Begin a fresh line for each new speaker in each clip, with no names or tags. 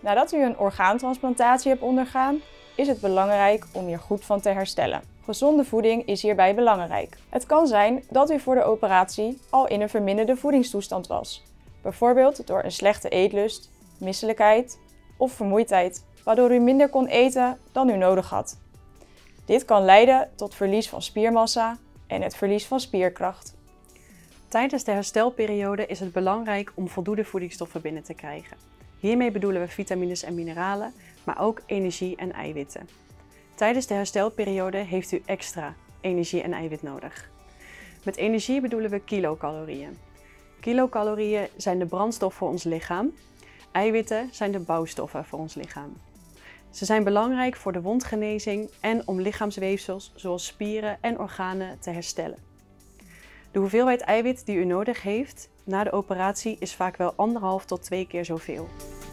Nadat u een orgaantransplantatie hebt ondergaan, is het belangrijk om hier goed van te herstellen. Gezonde voeding is hierbij belangrijk. Het kan zijn dat u voor de operatie al in een verminderde voedingstoestand was. Bijvoorbeeld door een slechte eetlust, misselijkheid of vermoeidheid, waardoor u minder kon eten dan u nodig had. Dit kan leiden tot verlies van spiermassa en het verlies van spierkracht.
Tijdens de herstelperiode is het belangrijk om voldoende voedingsstoffen binnen te krijgen. Hiermee bedoelen we vitamines en mineralen, maar ook energie en eiwitten. Tijdens de herstelperiode heeft u extra energie en eiwit nodig. Met energie bedoelen we kilocalorieën. Kilocalorieën zijn de brandstof voor ons lichaam. Eiwitten zijn de bouwstoffen voor ons lichaam. Ze zijn belangrijk voor de wondgenezing en om lichaamsweefsels zoals spieren en organen te herstellen. De hoeveelheid eiwit die u nodig heeft na de operatie is vaak wel 1,5 tot 2 keer zoveel.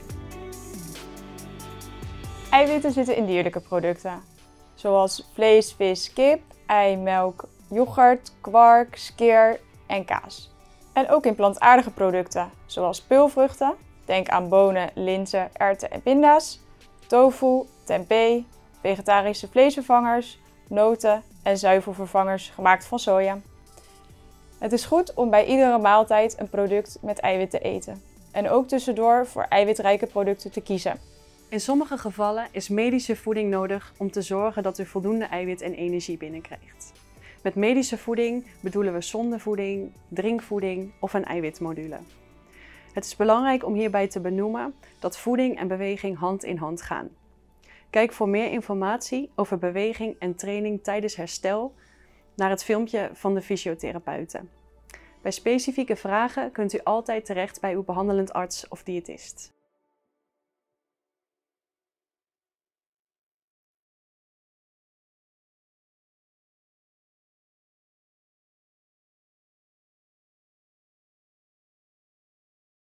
Eiwitten zitten in dierlijke producten, zoals vlees, vis, kip, ei, melk, yoghurt, kwark, skyr en kaas. En ook in plantaardige producten, zoals peulvruchten, denk aan bonen, linzen, erwten en pinda's, tofu, tempeh, vegetarische vleesvervangers, noten en zuivelvervangers gemaakt van soja. Het is goed om bij iedere maaltijd een product met eiwit te eten en ook tussendoor voor eiwitrijke producten te kiezen.
In sommige gevallen is medische voeding nodig om te zorgen dat u voldoende eiwit en energie binnenkrijgt. Met medische voeding bedoelen we zondevoeding, drinkvoeding of een eiwitmodule. Het is belangrijk om hierbij te benoemen dat voeding en beweging hand in hand gaan. Kijk voor meer informatie over beweging en training tijdens herstel naar het filmpje van de fysiotherapeuten. Bij specifieke vragen kunt u altijd terecht bij uw behandelend arts of diëtist.